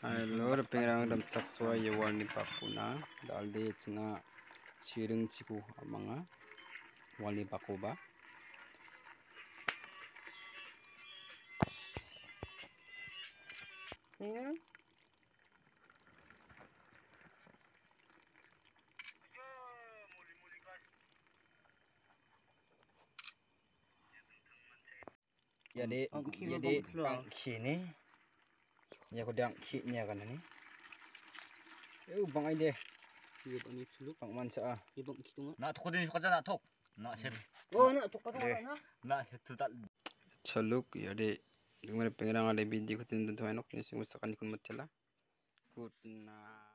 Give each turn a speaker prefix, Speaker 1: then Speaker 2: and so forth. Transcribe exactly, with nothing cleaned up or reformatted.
Speaker 1: Hello, pengrang dam sakswa yawan ni pakuna dalde cina siring ciku amanga wali pakuba.
Speaker 2: Ya.
Speaker 1: Jadi jadi angki ni ya ko dang ki nya kan ni. Eh bang ai deh.
Speaker 2: Iya bang ni celuk.
Speaker 1: Bang man sa.
Speaker 2: Iya bang kitu nga.
Speaker 3: Nak tok din suka nak tok. Nak set.
Speaker 2: Oh nak tok ka na.
Speaker 3: Nak set tu tak.
Speaker 1: Celuk ya de dengan pengrang ada biji ko tin tu anok ni sing usakan kun matela. Good na.